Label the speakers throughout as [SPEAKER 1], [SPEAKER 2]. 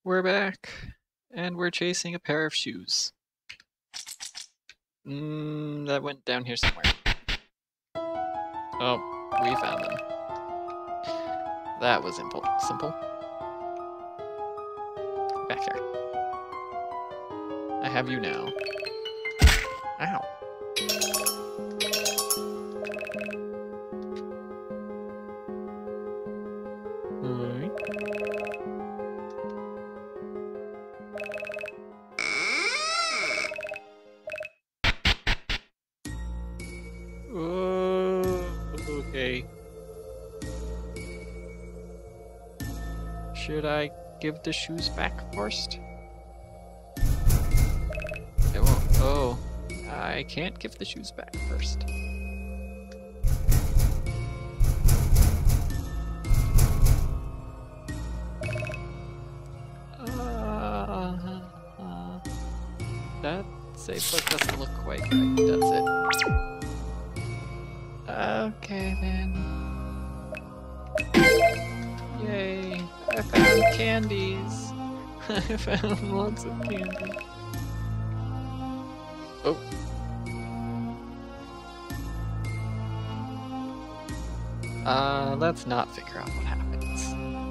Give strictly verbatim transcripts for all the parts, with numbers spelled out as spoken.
[SPEAKER 1] We're back, and we're chasing a pair of shoes. Mmm, that went down here somewhere. Oh, we found them. That was simple. Simple. Back here. I have you now. Ow. Alright. Oh, okay. Should I give the shoes back first? It won't. Oh, I can't give the shoes back first. Uh, uh, that safe book doesn't look quite right, does it? Okay then. Yay! I found candies. I found lots of candy. Oh. Uh, let's not figure out what happens.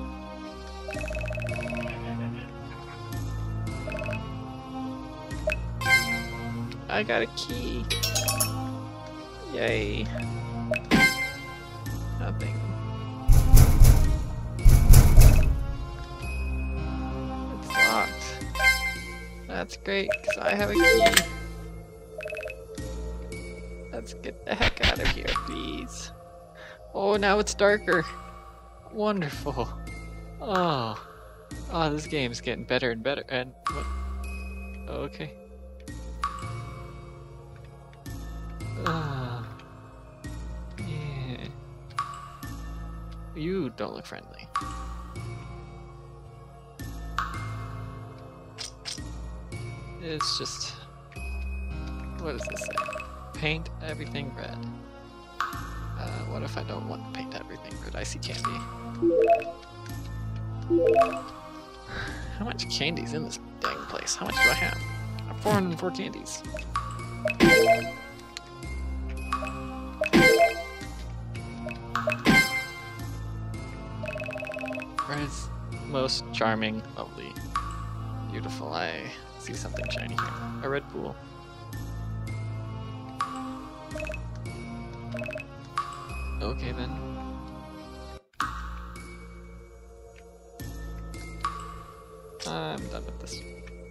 [SPEAKER 1] I got a key. Yay. Nothing. It's locked. That's great, because I have a key. Let's get the heck out of here, please. Oh, now it's darker. Wonderful. Oh. Oh, this game's getting better and better. And what? Okay. Ah. Yeah. You don't look friendly. It's just... What does this say? Paint everything red. Uh, what if I don't want to paint everything red? I see candy. How much candy's in this dang place? How much do I have? I have four hundred four candies. Red's most charming, lovely, beautiful. I see something shiny here. A red pool. Okay then. I'm done with this.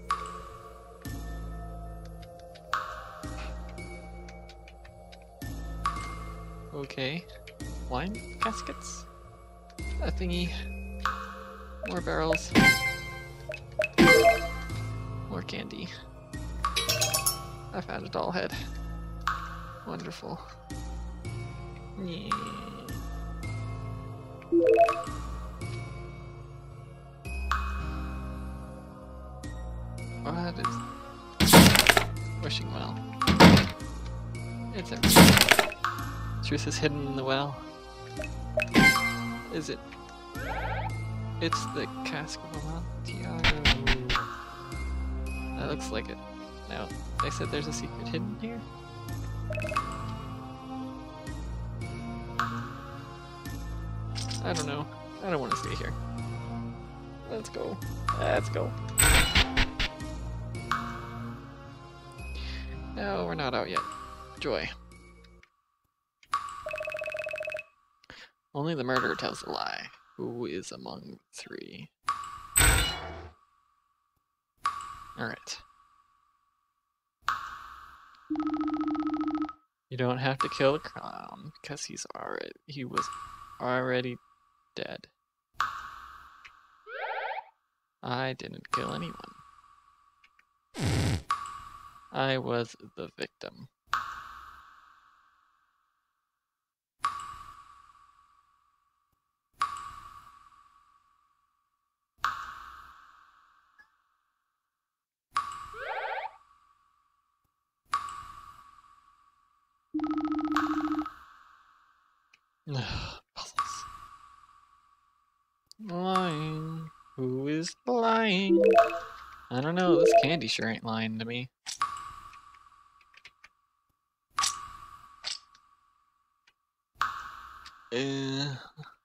[SPEAKER 1] Okay. Wine caskets? A thingy. More barrels. More candy. I found a doll head. Wonderful. Yeah. What is... Wishing well. It's empty. Truth is hidden in the well. Is it? It's the cask of Amontillado. That looks like it. No, they said there's a secret hidden here. I don't know. I don't want to stay here. Let's go. Let's go. No, we're not out yet. Joy. Only the murderer tells a lie. Who is among the three? Alright. You don't have to kill the clown because he's already he was already dead. I didn't kill anyone. I was the victim. Puzzles. Lying. Who is Who's lying? I don't know, this candy sure ain't lying to me. Uh...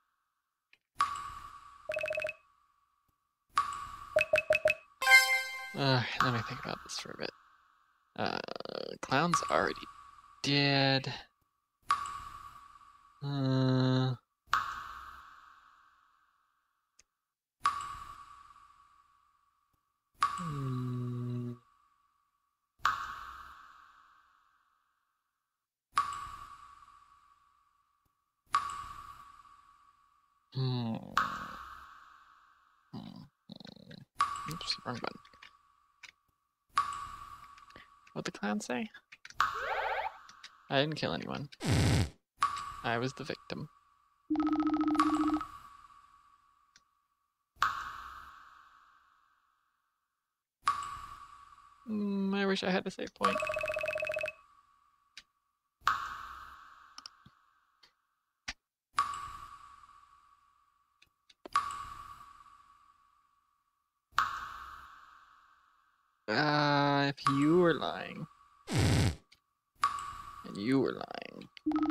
[SPEAKER 1] Uh, let me think about this for a bit. Uh, Clown's already dead. Uh... Hmm... Hmm. Hmm. Oops, wrong button. What'd the clown say? I didn't kill anyone. I was the victim. Mm, I wish I had a save point. Ah, uh, if you were lying. And you were lying.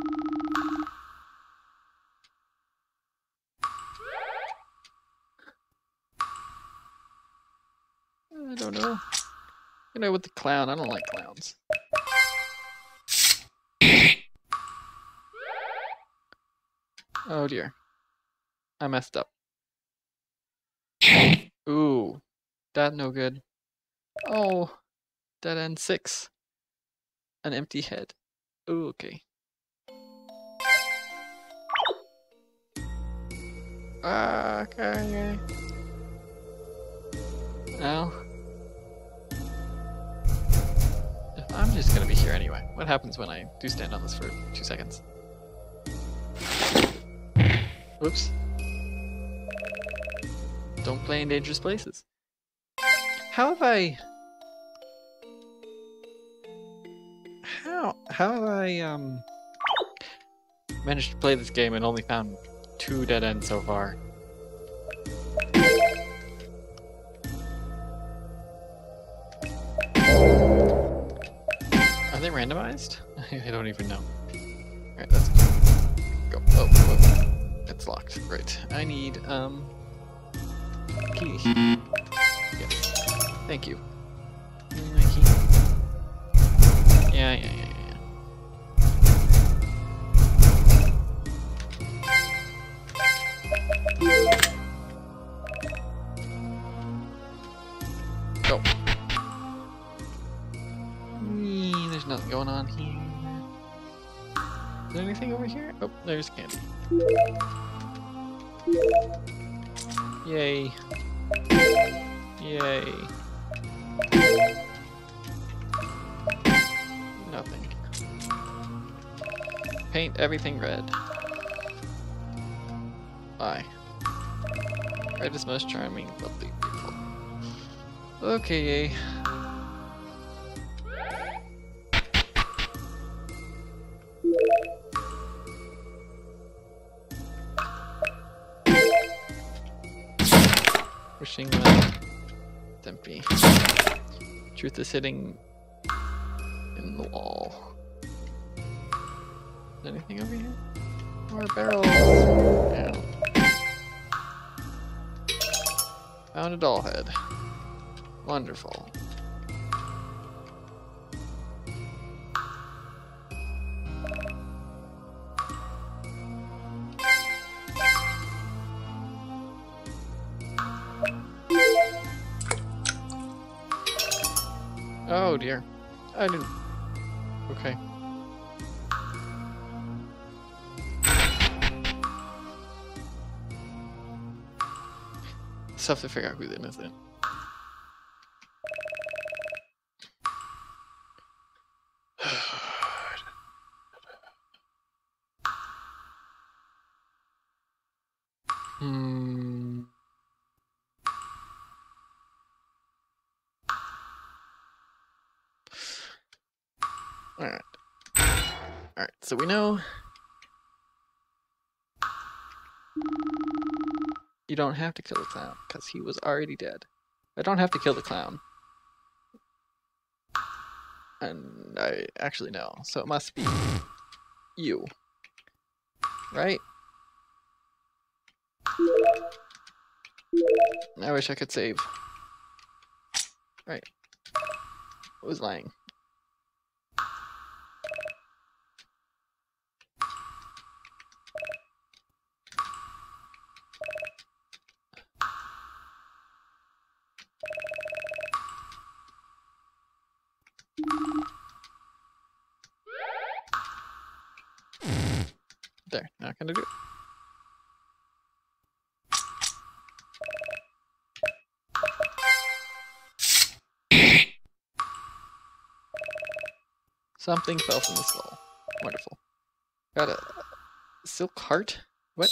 [SPEAKER 1] I don't know. You know, with the clown, I don't like clowns. Oh dear. I messed up. Ooh. That no good. Oh. Dead end six. An empty head. Ooh, okay. Ah, okay. Now. If I'm just gonna be here anyway. What happens when I do stand on this for two seconds? Whoops. Don't play in dangerous places. How have I... How, how have I um, managed to play this game and only found two dead ends so far? Are they randomized? I don't even know. Alright, let's go. Oh, oh, it's locked. Right. I need, um... key. Yeah. Thank you. My key. Yeah, yeah, yeah, yeah. Go. Eee, there's nothing going on here. Is there anything over here? Oh, there's candy. Yay. Yay. Nothing. Paint everything red. Bye. Red is most charming, lovely, beautiful. Okay. Wishing well. It's empty. Truth is sitting in the wall. Is there anything over here? More barrels. Ow. Found a doll head. Wonderful. Oh dear. I didn't... Okay. Just have to figure out who that is then. Hmm... Alright. Alright, so we know you You don't have to kill the clown, because he was already dead. I don't have to kill the clown. And I actually know, so it must be you. Right? I wish I could save. Right. I was lying. There, not gonna do it. Something fell from the skull. Wonderful. Got a silk heart? What?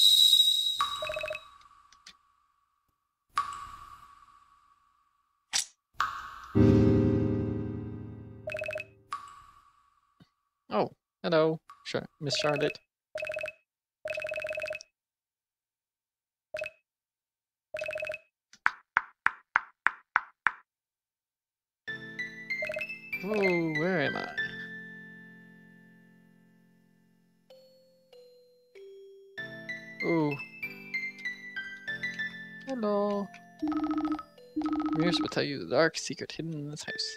[SPEAKER 1] Oh, hello, Char- Miss Charlotte. Oh, where am I? Oh. Hello. Mirrors will tell you the dark secret hidden in this house.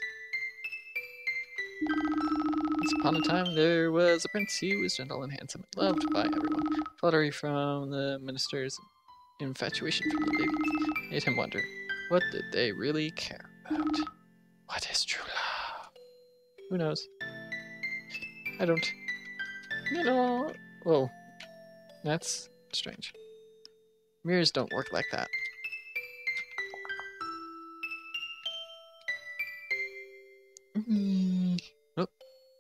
[SPEAKER 1] Once upon a time, there was a prince. He was gentle and handsome, and loved by everyone. Flattery from the ministers, infatuation from the ladies, made him wonder, what did they really care about? What is true love? Who knows? I don't. You know. Whoa. That's strange. Mirrors don't work like that. Mm. Nope.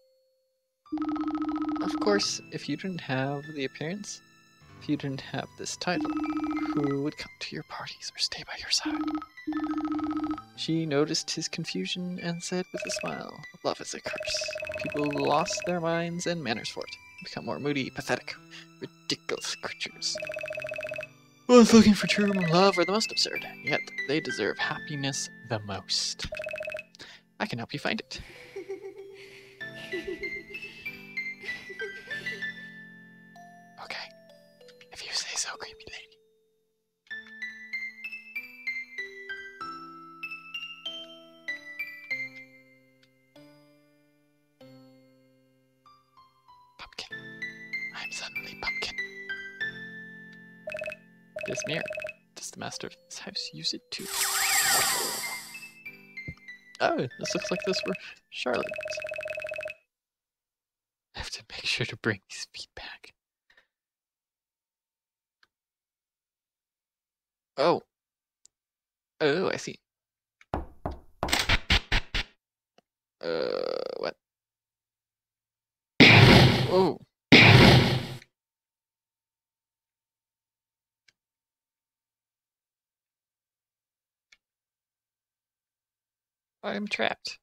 [SPEAKER 1] Of course, if you didn't have the appearance, if you didn't have this title, who would come to your parties or stay by your side? She noticed his confusion and said with a smile, love is a curse. People lost their minds and manners for it, become more moody, pathetic, ridiculous creatures. Those looking for true love are the most absurd, yet they deserve happiness the most. I can help you find it. Okay, if you say so, creepy lady. Pumpkin. I'm suddenly Pumpkin. This mirror. Does the master of this house use it too? Oh, this looks like this were Charlotte. I have to make sure to bring these feet back. Oh. Oh, I see. Uh, what? Oh. I am trapped.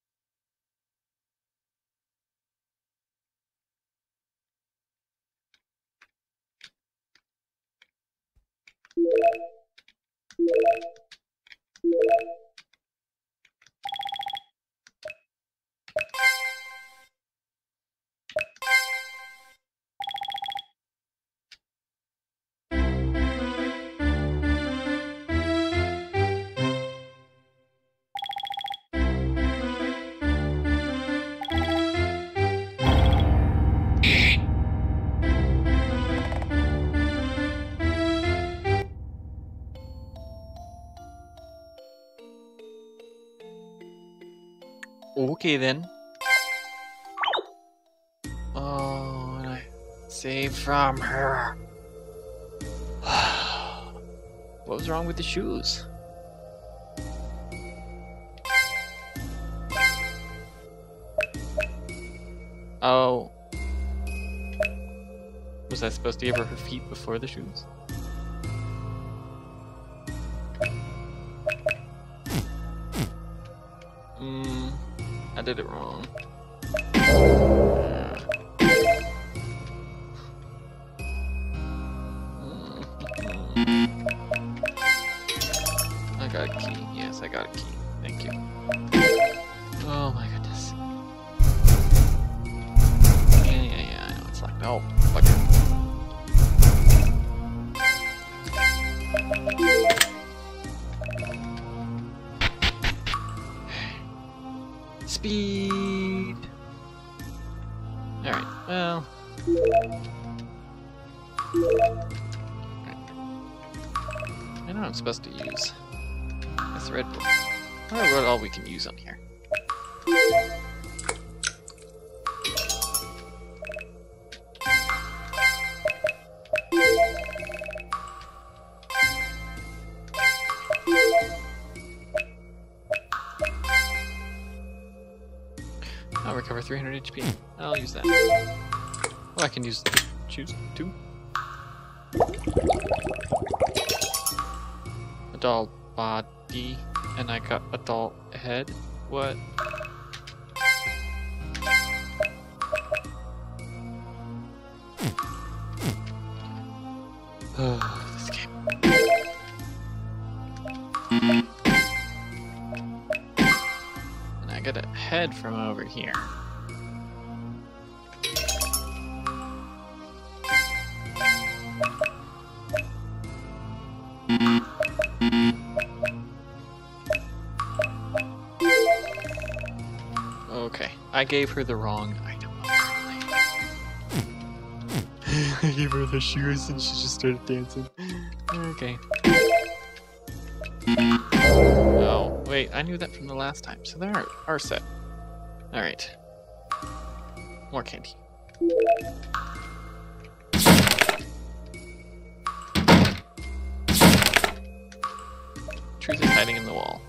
[SPEAKER 1] Okay then. Oh, and I saved from her. What was wrong with the shoes? Oh. Was I supposed to give her her feet before the shoes? Hmm. I did it wrong. I got a key. Yes, I got a key. Thank you. Oh my goodness. Yeah, yeah, yeah, I know it's locked. Oh, fuck it. Speed! Alright, well... I know what I'm supposed to use. That's the Red Bull. I wonder what all we can use on here. I'll recover three hundred H P. I'll use that. Oh, I can use choose two. A doll body, and I got a doll head. What? Oh, this game. And I got a head from over here. Okay, I gave her the wrong item. I gave her the shoes and she just started dancing. Okay. Oh, wait, I knew that from the last time, so there are, are set. Alright. More candy. Truth is hiding in the wall.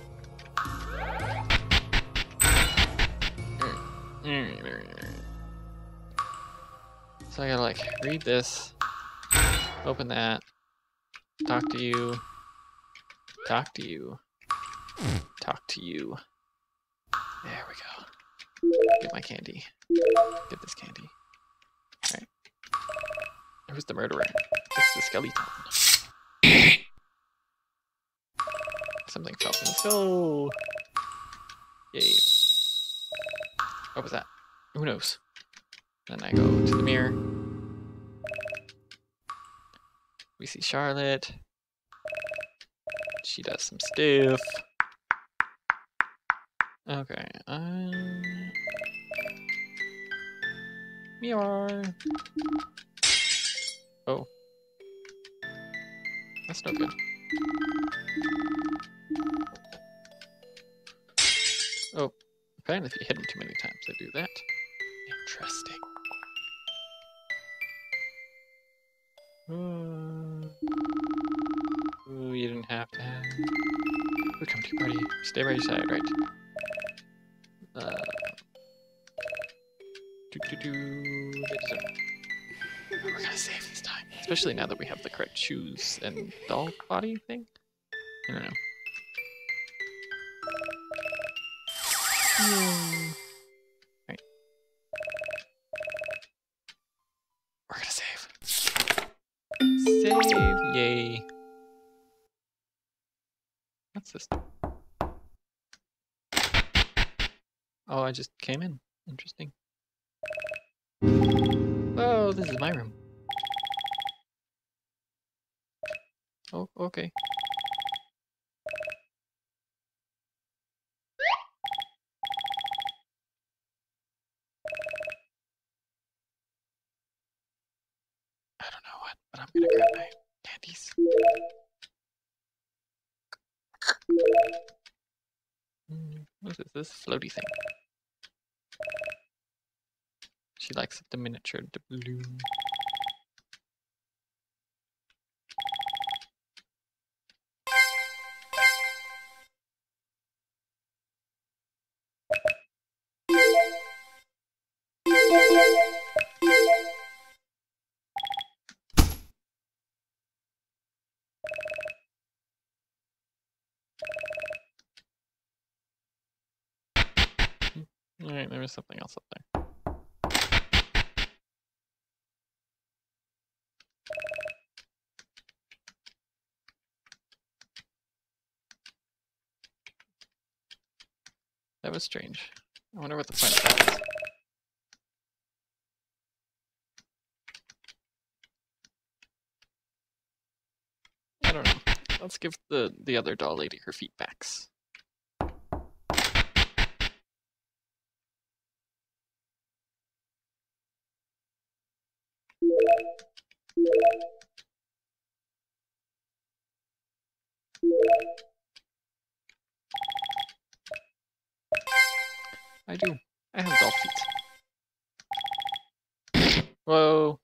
[SPEAKER 1] So I gotta like read this, open that, talk to you, talk to you, talk to you. There we go. Get my candy. Get this candy. Alright. Who's the murderer? It's the skeleton. Something fell from the skull. Yay. What was that? Who knows? Then I go to the mirror. We see Charlotte. She does some stuff. Okay. Um... Mirror. Oh. That's no good. Oh. Apparently if you hit them too many times, they do that. Interesting. Uh, oh, you didn't have to have... We come to your party. Stay by your side, right? Uh... Do do do... They deserve it. We're gonna save this time. Especially now that we have the correct shoes and doll body thing. I don't know. Hmm. Right. We're gonna save. Save, yay. What's this? Oh, I just came in. Interesting. Oh, this is my room. Oh, okay. I don't know what, but I'm gonna grab my candies. Mm, what is this floaty thing? She likes the miniature balloon. Alright, there was something else up there. That was strange. I wonder what the point of that is. I don't know. Let's give the, the other doll lady her feedbacks. I do. I have doll feet. Whoa.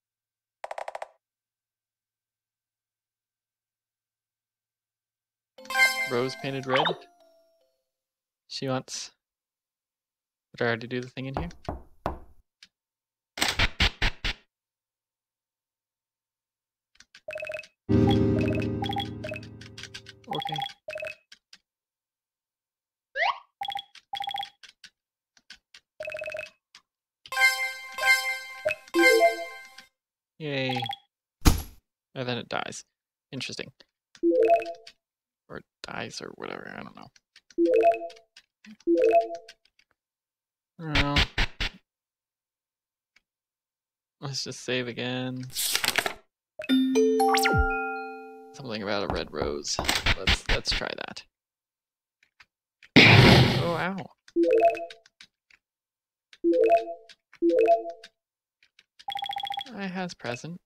[SPEAKER 1] Rose painted red. She wants Dara to do the thing in here. Okay. Yay. And then it dies. Interesting. Or it dies or whatever, I don't know. I don't know. Let's just save again. Something about a red rose. Let's let's try that. Oh, ow. I has present.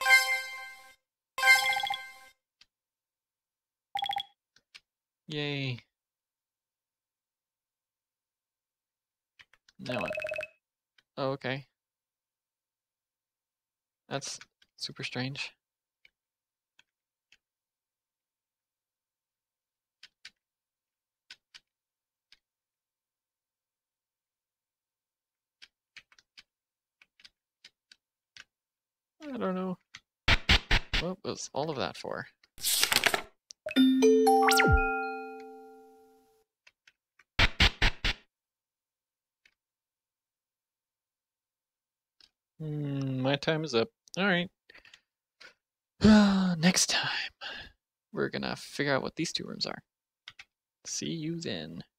[SPEAKER 1] Yay. Now what? Oh, okay. That's super strange. I don't know. What was all of that for? Mm, my time is up. Alright. Uh, next time, we're gonna figure out what these two rooms are. See you then.